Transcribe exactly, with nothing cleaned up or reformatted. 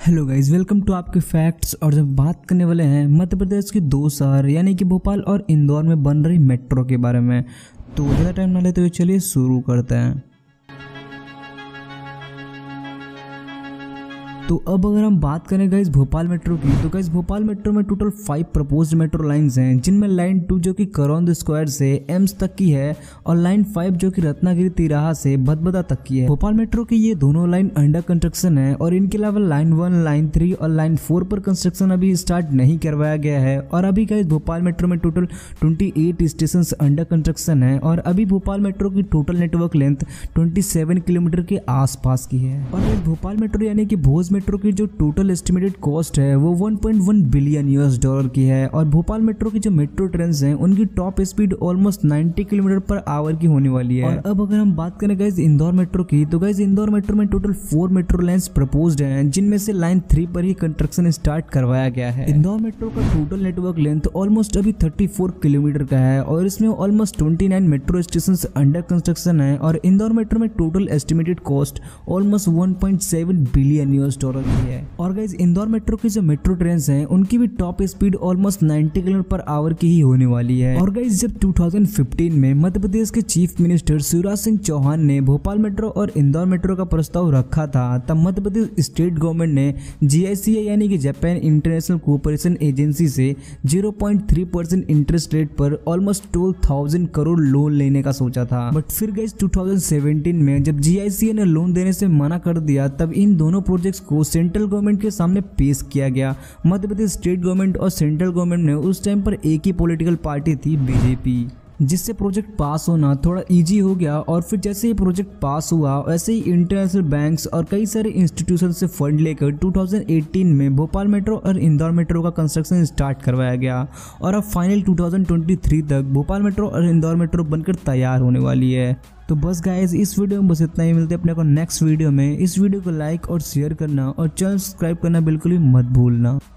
Hello guys, welcome to आपके facts. और जब बात करने वाले हैं मध्य प्रदेश के दो शहर यानी कि भोपाल और इंदौर में बन रही मेट्रो के बारे में, तो ज़्यादा टाइम ना लेते हुए चलिए शुरू करते हैं। तो अब अगर हम बात करें गाइस भोपाल मेट्रो की, तो गाइस भोपाल मेट्रो में total five proposed metro lines हैं, जिनमें लाइन टू जो कि करौंद स्क्वायर से एम्स तक की है और लाइन फाइव जो कि रत्नागिरी तिराहा से भदभदा तक की है। भोपाल मेट्रो की ये दोनों लाइन अंडर कंस्ट्रक्शन है और इनके अलावा लाइन वन, लाइन थ्री और लाइन फोर पर कंस्ट्रक्शन अभी स्टार्ट नहीं करवाया गया है। और अभी गाइस भोपाल मेट्रो में टोटल अट्ठाईस स्टेशन अंडर कंस्ट्रक्शन है और अभी भोपाल मेट्रो की टोटल नेटवर्क लेंथ सत्ताईस किलोमीटर के आसपास की है। और गाइस भोपाल मेट्रो यानी कि भोज मेट्रो की जो टोटल एस्टिमेटेड कॉस्ट है वो one point one billion US dollar की है। और भोपाल मेट्रो की जो मेट्रो ट्रेन हैं उनकी टॉप स्पीड ऑलमोस्ट नब्बे किलोमीटर पर आवर की होने वाली है। और अब अगर हम बात करें गाइस इंदौर मेट्रो की, तो गाइस इंदौर मेट्रो में total four metro lines proposed हैं, जिनमें से लाइन थ्री पर ही कंस्ट्रक्शन स्टार्ट करवाया गया है। इंदौर मेट्रो का टोटल नेटवर्क लेंथ ऑलमोस्ट अभी चौंतीस किलोमीटर का है और इसमें ऑलमोस्ट उनतीस मेट्रो स्टेशन अंडर कंस्ट्रक्शन है। और इंदौर मेट्रो में total estimated cost almost one point seven billion US dollar की है। और गाइस इंदौर मेट्रो की जो मेट्रो ट्रेन हैं उनकी भी टॉप स्पीड ऑलमोस्ट नब्बे किलोमीटर पर आवर की ही होने वाली है। और गाइस जब दो हज़ार पंद्रह में मध्य प्रदेश के चीफ मिनिस्टर शिवराज सिंह चौहान ने भोपाल मेट्रो और इंदौर मेट्रो का प्रस्ताव रखा था, तब मध्य प्रदेश स्टेट गवर्नमेंट ने जीआईसीए यानी कि जापान इंटरनेशनल कोऑपरेशन एजेंसी से zero point three percent interest rate पर ऑलमोस्ट बारह हज़ार करोड़ लोन लेने का सोचा था। बट फिर गाइस दो हज़ार सत्रह में जब जीआईसीए ने लोन देने से मना कर दिया, तब इन दोनों प्रोजेक्ट्स को सेंट्रल गवर्नमेंट के सामने पेश किया गया। मध्य प्रदेश स्टेट गवर्नमेंट और सेंट्रल गवर्नमेंट ने उस टाइम पर एक ही पॉलिटिकल पार्टी थी, बीजेपी, जिससे प्रोजेक्ट पास होना थोड़ा इजी हो गया। और फिर जैसे ही प्रोजेक्ट पास हुआ वैसे ही इंटरनेशनल बैंक्स और कई सारे इंस्टीट्यूशन से फंड लेकर दो हज़ार अठारह में भोपाल मेट्रो और इंदौर मेट्रो का कंस्ट्रक्शन स्टार्ट करवाया गया। और अब फाइनल दो हज़ार तेईस तक भोपाल मेट्रो और इंदौर मेट्रो बनकर तैयार होने वाली है। तो बस गाइस इस वीडियो में बस इतना ही। मिलते हैं अपने को नेक्स्ट वीडियो में। इस वीडियो को लाइक और शेयर करना और चैनल सब्सक्राइब करना बिल्कुल भी मत भूलना।